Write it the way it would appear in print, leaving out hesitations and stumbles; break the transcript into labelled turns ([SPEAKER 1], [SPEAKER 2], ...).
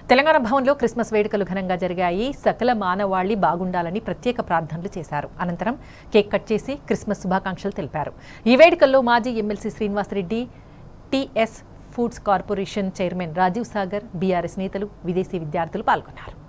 [SPEAKER 1] తెలంగాణ భవన్లో క్రిస్మస్ వేడుకలు ఘనంగా జరిగాయి. సకల మానవాళి బాగుండాలని ప్రత్యేక ప్రార్థనలు చేశారు. అనంతరం కేక్ కట్ చేసి క్రిస్మస్ శుభాకాంక్షలు తెలిపారు. ఈ వేడుకల్లో మాజీ MLC Srinivasa Reddy, TS Foods Corporation chairman Rajiv Sagar, BRS నేతలు, విదేశీ విద్యార్థులు పాల్గొన్నారు.